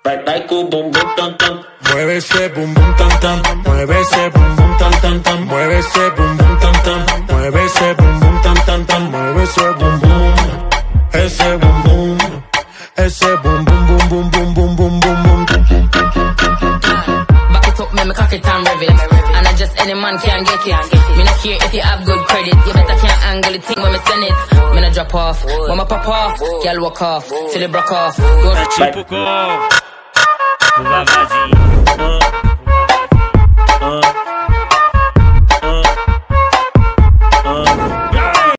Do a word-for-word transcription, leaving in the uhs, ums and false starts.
Right like boom boom tam tam. Mueve ese boom boom tam tam. Mueve ese boom boom tam tam tam. Mueve ese boom boom tam tam. Mueve ese boom boom tam tam tam. Mueve ese boom boom. Ese boom boom. Ese boom boom boom boom boom boom boom boom boom. Back it up, make me cock it and rev it. And I just any man can get it. Me not care if you have good credit. You better can't angle the thing when me send it. Me not drop off, when me pop off, girl walk off, till it broke off. Don't Tipo com o Vavazinho.